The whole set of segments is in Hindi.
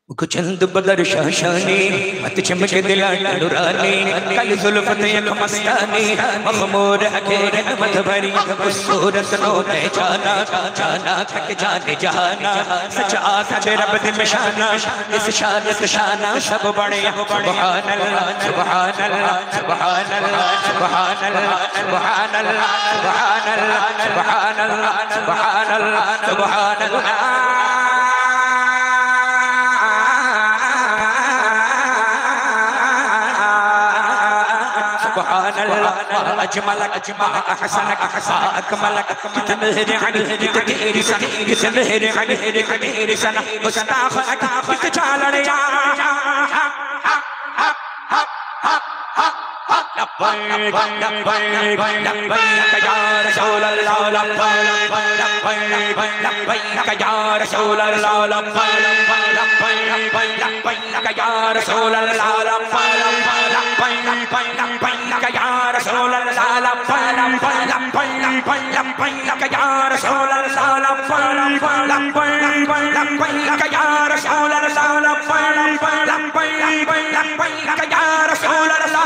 कुचंद बदर शाशानी मत चमक दिला नुरानी कल जुल्फत एक मस्तानी मखमूर अखेर मत भरी सूरत नो पहचाना जाना थक जाने जहाना सच आका दे रब दे निशाना इस शानत शाना सब बड़े सुभान अल्लाह सुभान अल्लाह सुभान अल्लाह सुभान अल्लाह सुभान अल्लाह सुभान अल्लाह सुभान अल्लाह सुभान अल्लाह सुभान अल्लाह अजमलक अजमा अहसनक अकमलक कितमेरे अली कितमेरे सन कितमेरे अली कितमेरे सन मुस्ताफ कित चालड़िया लब्बैक लब्बैक लब्बैक या रसूल अल्लाह लब्बैक लब्बैक या रसूल अल्लाह लब्बैक लब्बैक या रसूल अल्लाह लब्बैक या रसूल अल्लाह लब्बैक या रसूल अल्लाह लब्बैक या रसूल अल्लाह लब्बैक या रसूल अल्लाह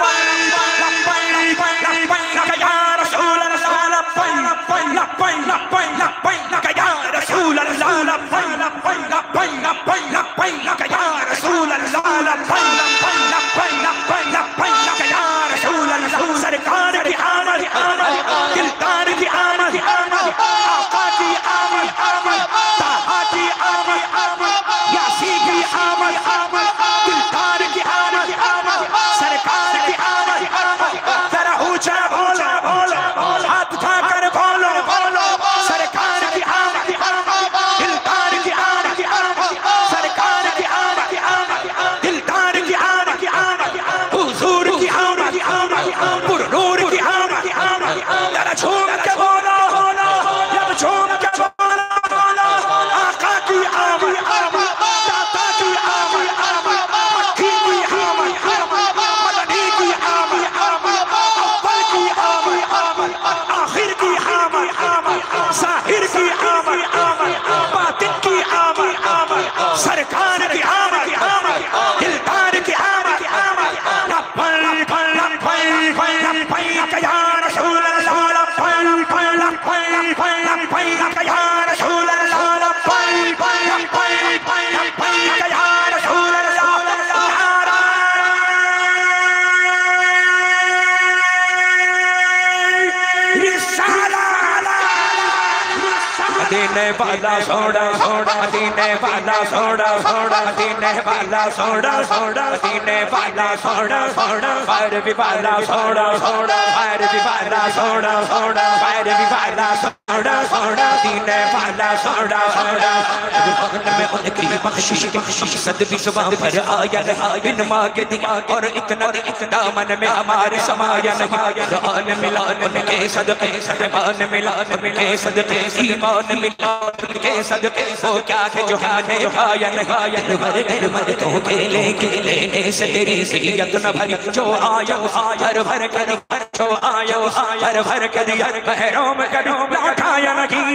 सरकार की आमद दिलदार की आमद आका की आमद ताहा की आमद यासी की आमद दिलदार की आमद सरकार की आमद जरा ऊंचा बोलो हाथ उठाकर बोलो सरकार की आमद दिलदार की आमद सरकार की आमद दिलदार की आमद हुजूर की आमद पुरनूर की आमद जरा झूम के बोलो जब झूम के बोलो आका की आमद दाता की आमद मक्खी की आमद मदनी की आमद अव्वल की आमद आखिर की आमद साहिर की आमद बातिन की आमद सरकार की आमद दिलदार की आमद लब्बैक लब्बैक या रसूल अल्लाह लब्बैक या रसूल अल्लाह लब्बैक या रसूल अल्लाह मदीने वाला सोड़ा सोड़ा मदीने वाला सोड़ा सोड़ा मदीने वाला सोड़ा सोड़ा मदीने वाला सोड़ा सोड़ा फायर भी वाला सोड़ा सोड़ा फायर भी वाला सोड़ा सोड़ा फायर भी वाला सोड़ा सोड़ा मदीने वाला सोड़ा सोड़ा दुकान में उनकी बख्शिश सदबी सुबह पर आया बिन मांगे दिया और इतना दामन में हमारे समाया नहीं जान मिला उनके सदके सदमान मिला उनके सदके ईमान मिला उनके सदके वो क्या है जो है आया नहीं मर तो खेले लेने से तेरी सीयत न भरी जो आयो हर भर कर जो आयो हर भर कर बहरों में करो उठाया नहीं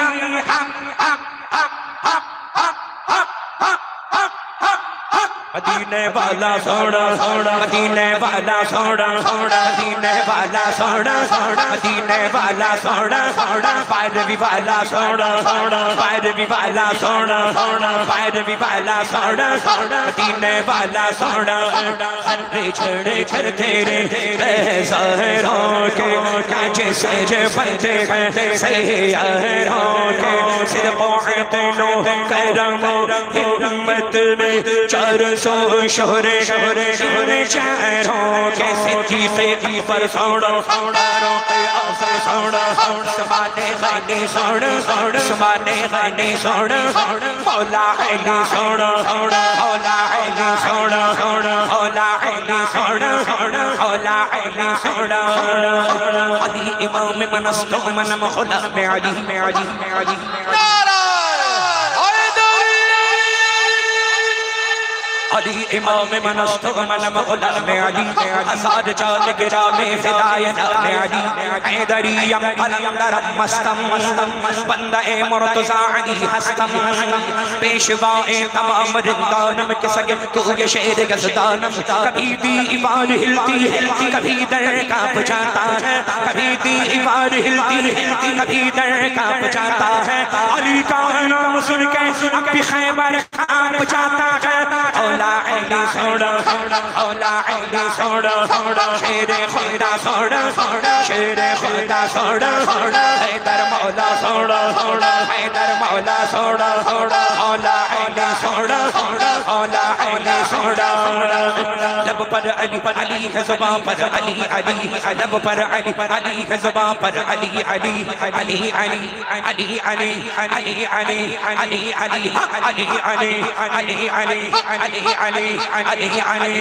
मदीने वाला सोड़ा सोड़ा मदीने वाला सोड़ा सोड़ा मदीने वाला सोड़ा सोड़ा मदीने वाला सोड़ा सोड़ा फायर भी वाला सोड़ा सोड़ा फायर भी वाला सोड़ा सोड़ा फायर भी वाला सोड़ा सोड़ा मदीने वाला सोड़ा सोड़ा छड़े छड़ तेरे ज़ाहिरों के कांचे से जे बनते हैं सही यारों के सिर पौड़े तेनों करमों हिम्मत में 400 शोरे शोरे शोरे शहरों के सिद्धि से पर सोड़ा सोड़ा रोके आसर सोड़ा समाने खाने सोड़ा सोड़ा समाने खाने सोड़ा मौला अली सोड़ा सोड़ा मौला अली सोड़ा सोड़ा मौला अली सोड़ा सोड़ा मौला अली सोड़ा अली इमाम मनस्तो मन मौला में अली में अली में अली अली इमाम मनस्तु मन मग़लम अली असाद चाल गिरा में हिदायत में अली हैदरियम अलंदर मस्तम बंदा ए मुर्तज़ा अली हस्तम पेशवाए तमाम रिंदानम के सगे को ये शेर गज़दानम कभी दीवार हिलती हिलती कभी दर कांप जाता है कभी दीवार हिलती कभी दर कांप जाता है अली का नाम सुन के अब भी खैबर कांप जाता है औला अली सोड़ा औला अली सोड़ा शेरे खुदा सोड़ा शेरे खुदा सोड़ा हैदर मौला सोड़ा हैदर मौला सोड़ा औला अली सोड़ा औला अली सोड़ा लब पर अली है ज़ुबान पर अली लब पर अली है ज़ुबान पर अली अली अली अली अली अली अली अली अली अली अली अली अली अली अली अली अली अली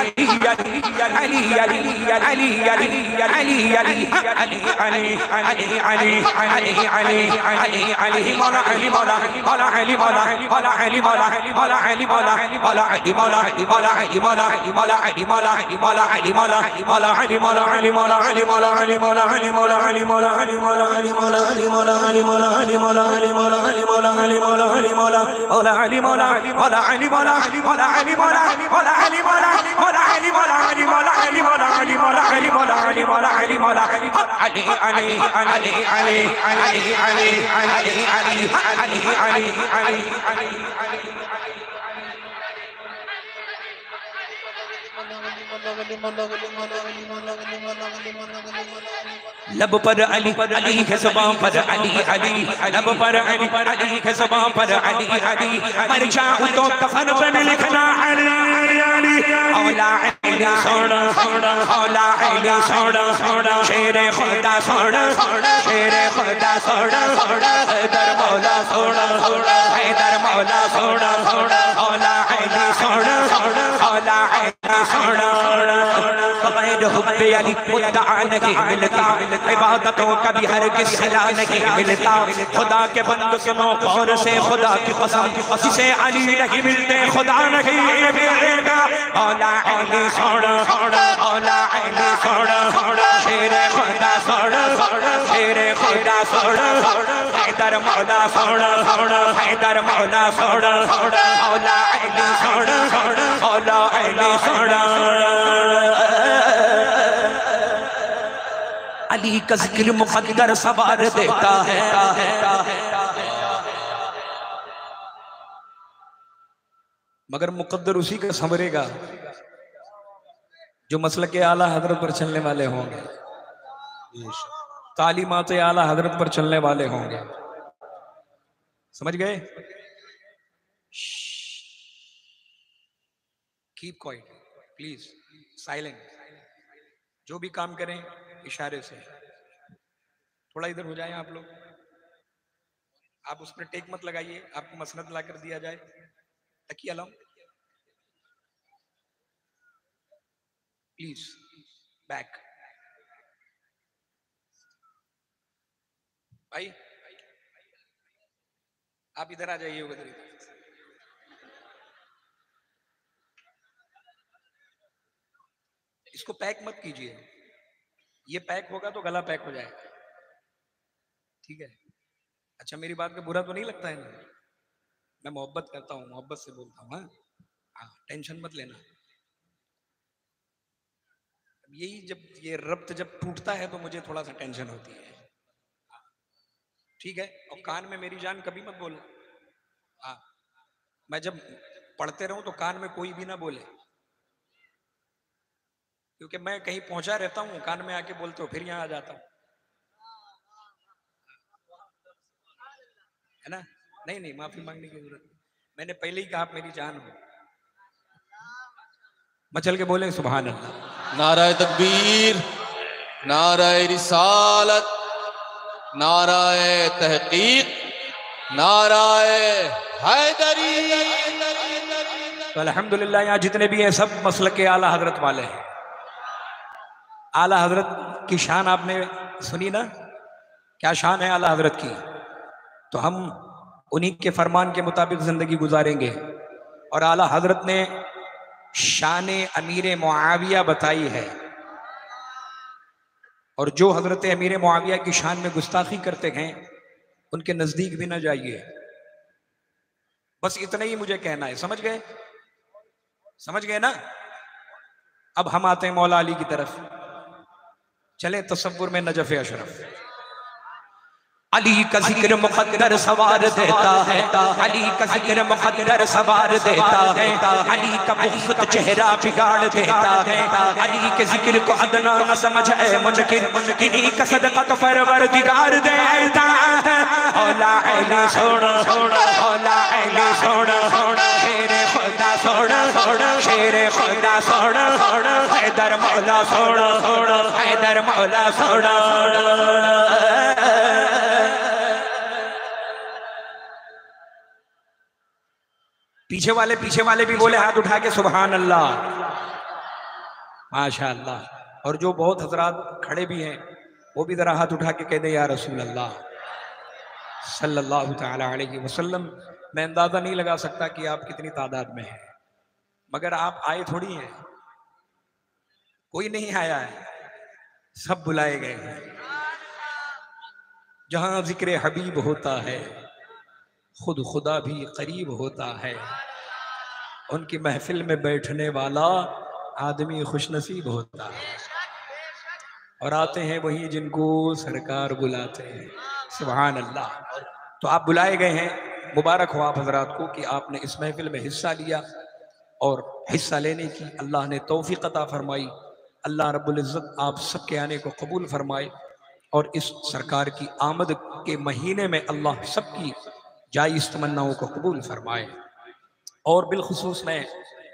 लब पर अली के ज़ुबान पर अली लब पर अली के ज़ुबान पर अली मर जाऊं तो कफन पर लिखना अली औला अली सोड़ा औला अली सोड़ा शेरे खुदा सोड़ा शेरे खुदा सोड़ा हैदर मौला सोड़ा हैदर मौला सोड़ा औला अली सोड़ा औला अली सोड़ा बग़ैर हुब्बे अली मुद्दा नहीं मिलता इबादतों का भी हरगिज़ सिला नहीं मिलता खुदा के बंदों के मौक़ौर से खुदा की कसम जिसे अली नहीं मिलते खुदा नहीं मिलेगा औला अली सोड़ा औला अली सोड़ा शेरे खुदा सोड़ा शेरे खुदा सोड़ा हैदर मौला सोड़ा हैदर मौला सोड़ा औला अली सोड़ा औला अली सोड़ा अली का ज़िक्र मुक़द्दर सवार देता है मगर मुक़द्दर उसी का संवरेगा जो मसलक आला हजरत पर चलने वाले होंगे, तालीमात आला हजरत पर चलने वाले होंगे। समझ गए? Keep quiet please, silent. जो भी काम करें इशारे से। थोड़ा इधर हो जाए आप लोग, आप उस पर टेक मत लगाइए, आपको मसनद ला कर दिया जाए। तकिया लाओ प्लीज, बैक। भाई आप इधर आ जाइए, उधर इधर। इसको पैक मत कीजिए, ये पैक होगा तो गला पैक हो जाएगा। ठीक है? अच्छा, मेरी बात का बुरा तो नहीं लगता है ना? मैं मोहब्बत करता हूँ, मोहब्बत से बोलता हूँ। हाँ, टेंशन मत लेना। यही जब ये रब्त जब टूटता है तो मुझे थोड़ा सा टेंशन होती है। ठीक है? और कान में मेरी जान कभी मत बोलना। हाँ, मैं जब पढ़ते रहूं तो कान में कोई भी ना बोले, क्योंकि मैं कहीं पहुंचा रहता हूँ, कान में आके बोलते हो, फिर यहाँ आ जाता हूँ, है ना? नहीं नहीं, माफी मांगने की जरूरत नहीं। मैंने पहले ही कहा आप मेरी जान हो। मचल के बोले सुभान अल्लाह। नाराए तकबीर, नाराए रिसालत, नाराए तहकीक, नाराए हैदरी। तो अल्हम्दुलिल्लाह यहाँ जितने भी हैं सब मसलक के आला हजरत वाले हैं। आला हजरत की शान आपने सुनी ना, क्या शान है आला हजरत की। तो हम उन्हीं के फरमान के मुताबिक जिंदगी गुजारेंगे। और आला हजरत ने शान अमीर मुआविया बताई है, और जो हजरत अमीर मुआविया की शान में गुस्ताखी करते हैं उनके नजदीक भी ना जाइए। बस इतना ही मुझे कहना है, समझ गए? समझ गए ना? अब हम आते हैं मौला अली की तरफ। चले तसव्वुर में नजफ अशरफ। अली का जिक्र मुक़द्दर सवार देता है, अली का जिक्र मुक़द्दर सवार देता है, अली का मुफ्त चेहरा बिगाड़ देता है, अली के जिक्र को अदना न समझ है मुनकिर, इन्हीं का सदका तो परवरदिगार देता है। औला अली सोना सोना, औला अली सोना सोना, शेरे खुदा सोना सोना, शेरे खुदा सोना सोना, हैदर मौला सोना सोना, हैदर मौला सोना। पीछे वाले भी बोले हाथ उठा के सुभान अल्लाह, माशा अल्लाह। और जो बहुत हजरात खड़े भी हैं वो भी जरा हाथ उठा के कह दे या रसूल अल्लाह सल्लल्लाहु तआला अलैहि वसल्लम। मैं अंदाजा नहीं लगा सकता कि आप कितनी तादाद में हैं, मगर आप आए थोड़ी हैं, कोई नहीं आया है, सब बुलाए गए हैं। जहां जिक्र हबीब होता है खुद खुदा भी करीब होता है, उनकी महफिल में बैठने वाला आदमी खुशनसीब होता है। और आते हैं वही जिनको सरकार बुलाते हैं, सुभान अल्लाह। तो आप बुलाए गए हैं, मुबारक हो आप हजरात को कि आपने इस महफिल में हिस्सा लिया, और हिस्सा लेने की अल्लाह ने तौफीक अता फरमाई। अल्लाह रब्बुल इज़्ज़त आप सबके आने को कबूल फरमाए, और इस सरकार की आमद के महीने में अल्लाह सबकी जायज़ तमन्नाओं को कबूल फरमाए। और बिलखुसूस मैं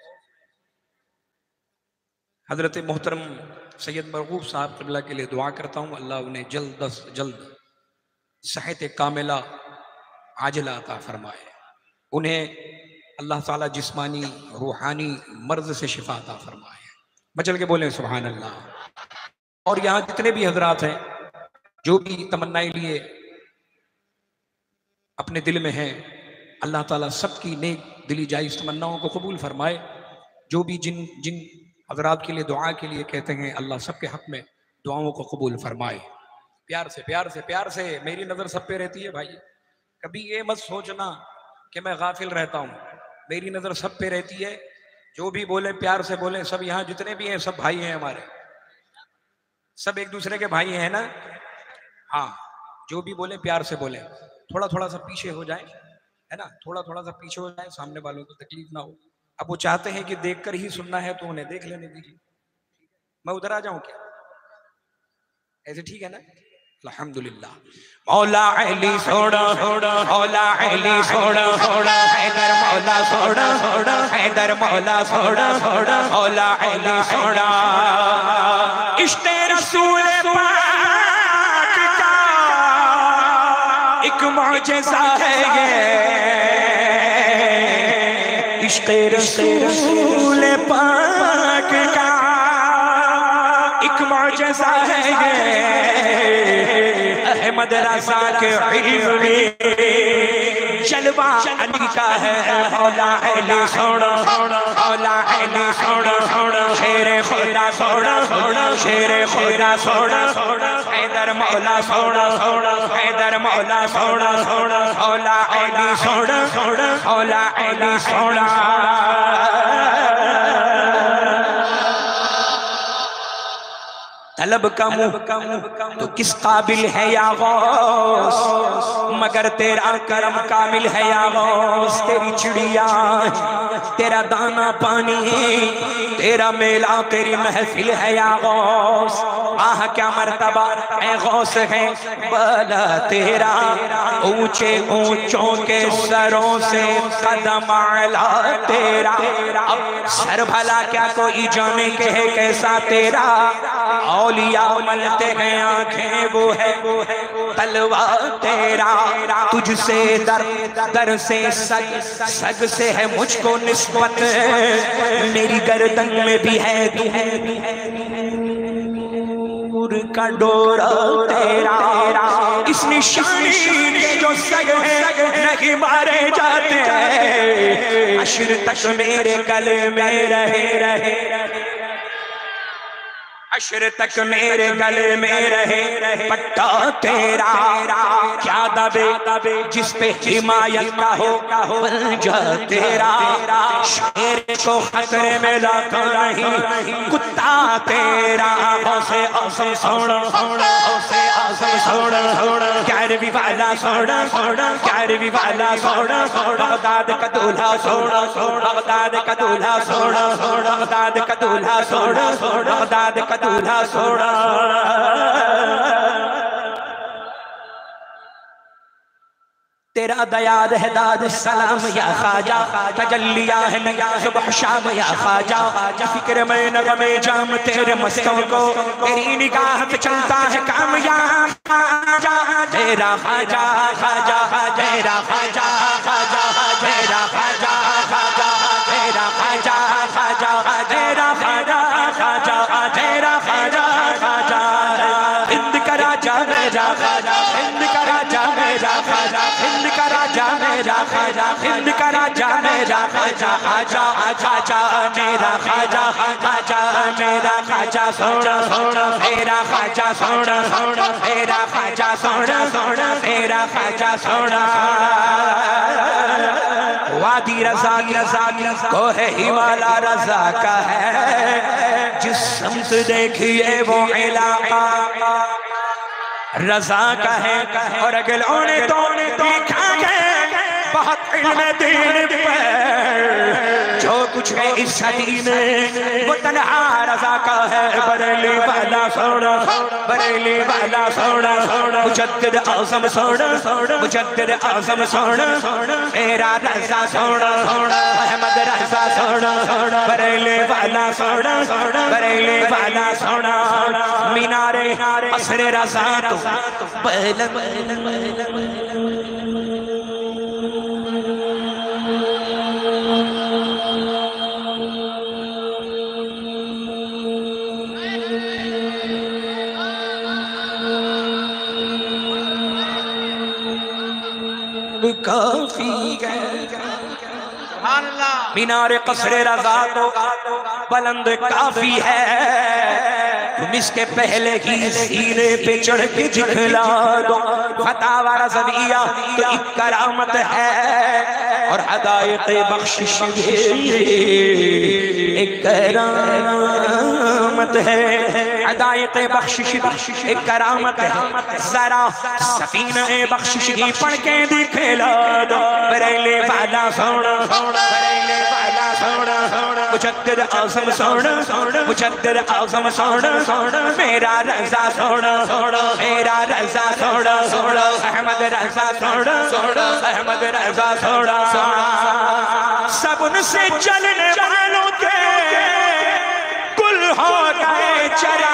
हजरत मोहतरम सैयद मरगूब साहब क़िबला के लिए दुआ करता हूँ, अल्लाह उन्हें जल्द अज़ जल्द सेहत कामिला आजिला अता फरमाए। उन्हें अल्लाह ताला जिस्मानी रूहानी मर्ज से शिफा अता फरमाए। मचल के बोलें सुभान अल्लाह। और यहाँ जितने भी हजरात हैं जो भी तमन्नाएं लिए अपने दिल में हैं, अल्लाह ताला सबकी नेक दिली जायज़ तमन्नाओं को कबूल फरमाए। जो भी जिन जिन हजरात के लिए दुआ के लिए कहते हैं, अल्लाह सबके हक में दुआओं को कबूल फरमाए। प्यार से प्यार से प्यार से, मेरी नज़र सब पे रहती है भाई, कभी ये मत सोचना कि मैं गाफिल रहता हूँ, मेरी नज़र सब पे रहती है। जो भी बोले प्यार से बोले, सब यहाँ जितने भी हैं सब भाई हैं हमारे, सब एक दूसरे के भाई हैं ना। हाँ, जो भी बोले प्यार से बोले, थोड़ा थोड़ा सा पीछे हो जाए, है ना, थोड़ा थोड़ा सा पीछे हो जाए, सामने वालों को तकलीफ ना हो। अब वो चाहते हैं कि देखकर ही सुनना है तो उन्हें देख लेने दीजिए। मैं उधर आ जाऊं क्या? ऐसे ठीक है ना? अल्हम्दुलिल्लाह। मौला अली सोना सोना, मौला अली सोना सोना, हैदर मौला सोना सोना, हैदर मौला सोना सोना, मौला अली सोना। इश्क़े रसूल पाक का एक मौजज़ा है ये, इश्क़े रसूल पाक का एक मौजज़ा है ये। अहमद रज़ा के इल्म में जलवा अली का है। मौला अली सोना सोना, मौला अली सोना सोना, शेरे खुदा सोना सोना, शेरे खुदा सोना सोना, हैदर मौला सोना सोना, हैदर मौला सोना सोना, मौला अली सोना सोना, मौला अली सोना। तलब का मुँह तो किस काबिल है या गौस, मगर तेरा करम कामिल है या गौस। तेरी चिड़िया, तेरा दाना पानी, तेरा मेला, तेरी महफिल है या गौस। आह क्या मर्तबा ए गौस है बला तेरा, ऊंचे ऊंचों के सरों से कदम आला तेरा। अब सर भला क्या कोई जाने के है कैसा तेरा, औलिया मलते हैं आंखें वो है तलवा तेरा। तुझसे दर दर से सग सग से है मुझको निस्बत, मेरी गर्दन में भी है नूर का डोरा तेरा, इस निशानी के जो सग है नहीं मारे जाते हैं, अशर तक मेरे गले में रहे, अशर तक मेरे गले में रहे पट्टा तेरा। क्या दबे जिस पे हिमायत का हो जा तेरा, शेर को खतरे में लाता नहीं कुत्ता तेरा। से सोना से सोना कैरवी वाला सोना कैरवी वाला सोना बगदाद का दूल्हा सोना बगदाद का दूल्हा सोना बगदाद का दूल्हा सोना बगदाद का दूल्हा सोना। तेरा दयाद है दाद सलाम या खाजा, तजल्लिया है नया सुबह शाम या खाजा। फिक्र में नगमे जाम तेरे मस्तों को, तेरी निगाह पे चलता है कामयाब खाजा। तेरा खाजा खाजा तेरा खाजा खाजा तेरा खाजा खाजा तेरा खाजा खाजा तेरा खाजा खाजा तेरा खाजा खाजा। हिंद का राजा मेरा खाजा, हिंद का राजा मेरा खाजा, हिंद का राजा मेरा खाजा, हिंद का राजा मेरा खाजा। आजा आजा आजा मेरा खाजा, आजा मेरा खाजा सोना मेरा खाजा सोना मेरा खाजा सोना मेरा खाजा सोना। वादी रजा को है हिमालय रजा का है, जिस समत देखिए वो इलाका रजा का है। और अगलों ने तो देखा है बहुत इल्म दीन पर, जो कुछ है इस सदी में वो तन्हा रजा का है। बरेली वाला सोना बरेली वाला सोना मुजद्दिद आज़म सोना मुजद्दिद आज़म सोना मेरा रजा सोना अहमद रजा सोना बरेली वाला सोना बरेली वाला सोना। मीनारे असर रजा तो काफी मीनार कसरे रज़ा तो बुलंद काफी है। तुम इसके पहले ही सीने पे चढ़ के दिखला दो, फतावा रज़विया तो एक करामत है और हदायत बख्शिश एक करामत है। हदायत बख्शिश एक करामत है, जरा सफीना बख्शिश की पढ़ के दिखला दो। बरेली वाला सोना बरेली वाला सोना मुजद्दिद आज़म सोना मुजद्दिद आज़म सोना मेरा रज़ा सोना मेरा रज़ा सोना अहमद रज़ा सोना अहमद रज़ा सोना। सब उनसे चलने वालों के कुल हो गए चरा,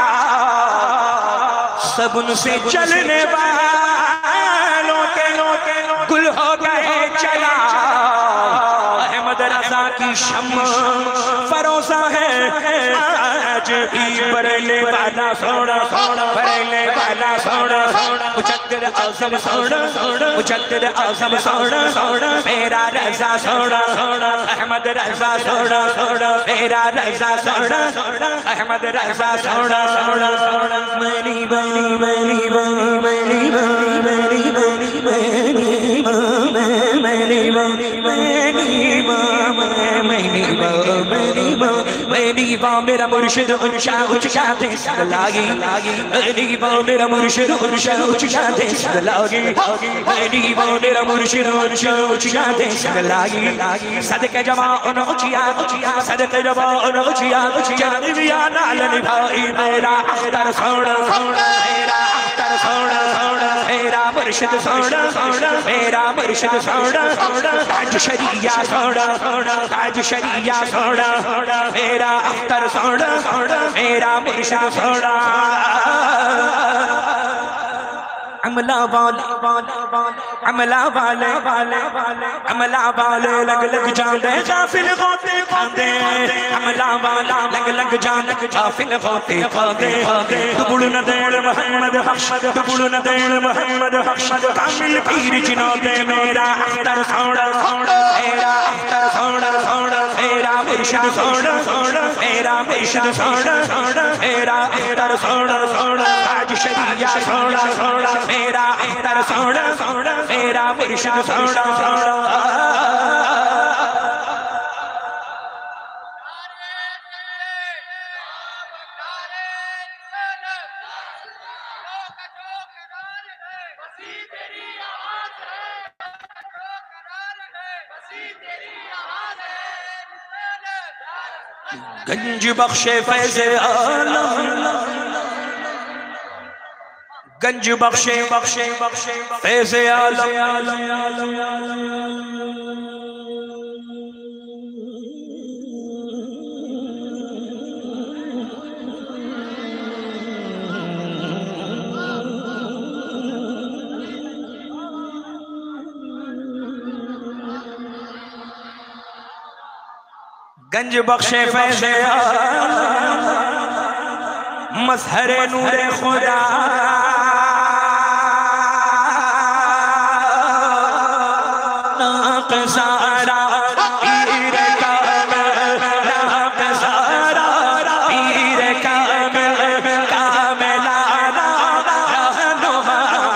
सब उनसे चलने वालों के कुल हो गए चला। अहमद रज़ा की शम्मा फरोज़ा है आज भी। बरेली वाला सोना बरेली वाला सोना मुजद्दिद आज़म सोना मुजद्दिद आज़म सोना मेरा रज़ा सोना अहमद रज़ा सोना मेरा रज़ा सोना अहमद रज़ा सोना। मनी बनी मनी बनी मनी बनी मनी बनी मनी बनी मैनी बा मेरा मुर्शिद उनशा उचशा दे लागी मैनी बा मेरा मुर्शिद उनशा उचशा दे लागी मैनी बा मेरा मुर्शिद उनशा उचशा दे लागी। सदके जमा उन उचिया सदके जमा उन उचिया दिया नाल निभाई मेरा अख्तर सोना मेरा अख्तर सोना मेरा मुर्शिद सोना मेरा मुर्शिद सोना ताज शरिया सोना ताज शरिया सोना मेरा अख्तर सोना मेरा मुर्शिद सोना। अमला वाले अमला वाले अमला वाले लग लग जाते गाफिल होते खाते अमला वाला लग लग जाने गाफिल होते खाते दुबुड़ न देड़ मोहम्मद हक दुबुड़ न देड़ मोहम्मद हक कामिल पीर जिनोदे मेरा अख्तर सोड़ा मेरा अख्तर सोड़ा मेरा मुर्शिद सोड़ा मेरा मुर्शिद सोड़ा मेरा अख्तर सोड़ा आज शरिया सोड़ा मेरा अख्तर सोड़ा मेरा मुर्शिद सोड़ा गंज बख्शे फैज़े आलम गंज बख्शे फैज़े आलम गंज बख्शे फैज़े मजहरे नूरे खुदा नाक़सारा पीर कामिल नाक़सारा पीर कामिल कामिलाना रहनुमा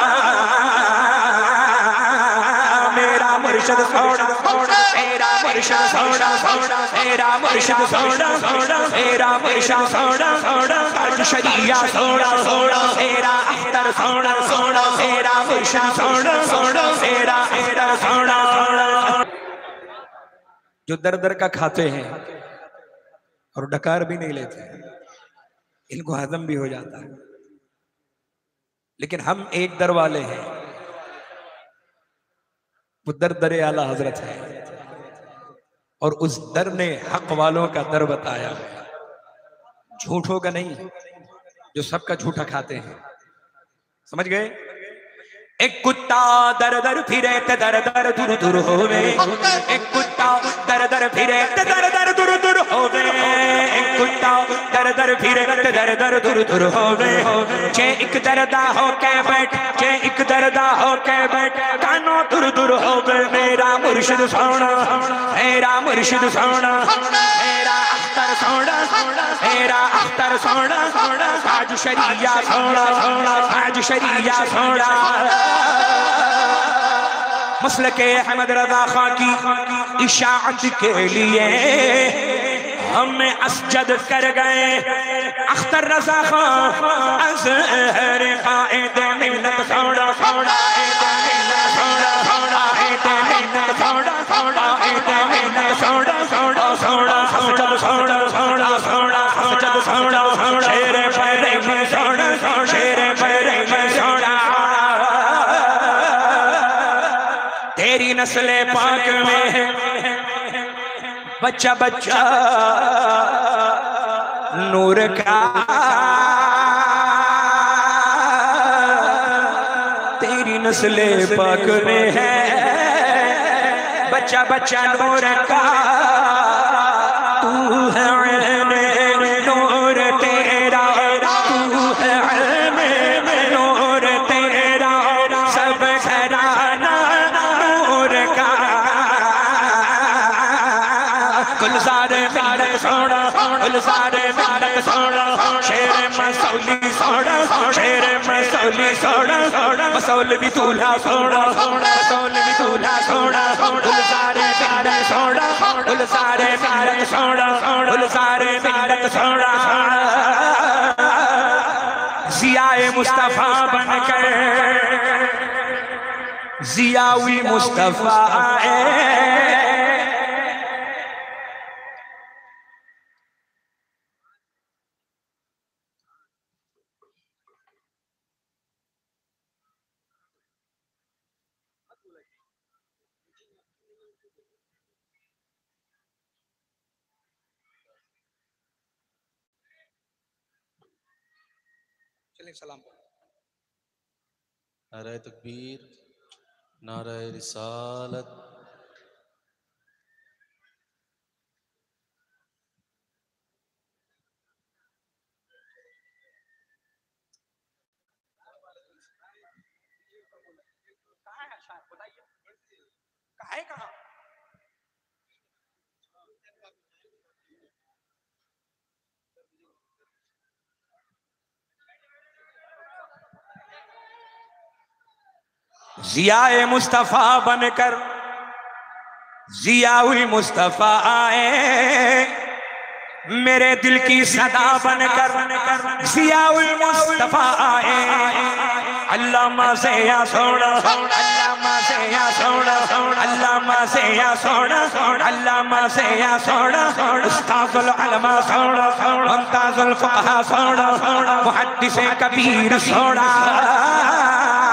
मेरा मुर्शिद सोड़ा मेरा मुर्शिद सोड़ा मेरा मुर्शिद सोड़ा मेरा मुर्शिद सोड़ा आज शरिया सोड़ा मेरा अख्तर सोड़ा मेरा मुर्शिद सोड़ा मेरा अख्तर सोड़ा जो दर दर का खाते हैं और डकार भी नहीं लेते इनको हजम भी हो जाता है लेकिन हम एक दर वाले हैं वो दर आला हजरत है और उस दर ने हक वालों का दर बताया झूठों का नहीं जो सबका झूठा खाते हैं समझ गए एक कुत्ता दर दर फिरे ते दर दर दूर दूर होवे एक कुत्ता दर दर फिरे ते दर दर दूर दूर होवे एक कुत्ता दर दर फिरे ते दर दर दूर दूर होवे जे एक दरदा हो के बैठ जे एक दरदा हो के बैठ कानो दूर दूर होवे मेरा मुर्शिद सोना मेरा मुर्शिद सोना मेरा अख्तर सोना मेरा अख्तर सोना आज शरिया सोना आज शरिया सोना मसल के अहमद रजा खां की इशाअत के लिए हमें असजद कर गए अख्तर रजा खां अज़हर कायद मिल्लत सोड़ा सोड़ा तेरी नस्ले पाक में बच्चा बच्चा नूर का तेरी नस्ले पाक में है बच्चा बच्चा नूर का तू है नूर तेरा तू है नूर तेरा सब घराना नूर का गुलजार मिल्लत सोड़ा गुलजार मिल्लत सोड़ा शेर मसौली सोड़ा शेर मसौली सोड़ा मसौली दूल्हा सोड़ा मसौली दूल्हा सोड़ा गुलजार मिल्लत सोड़ा गुलजार मिल्लत सोड़ा गुलजार मिल्लत सोड़ा जियाए मुस्तफा बनकर जियावी मुस्तफा चलिए सलाम नाराए तकबीर, नाराए रिसालत। जियाए मुस्तफा बनकर जियाउल मुस्तफा आए, मेरे दिल की सदा बनकर जियाउल मुस्तफा आए। अल्लामा से या सोना, अल्लामा से या सोना, अल्लामा से या सोना, अल्लामा से या सोना, उस्ताजुल उलमा सोना, मुमताजुल फुक़हा सोना, मुहद्दिस कबीर सोना।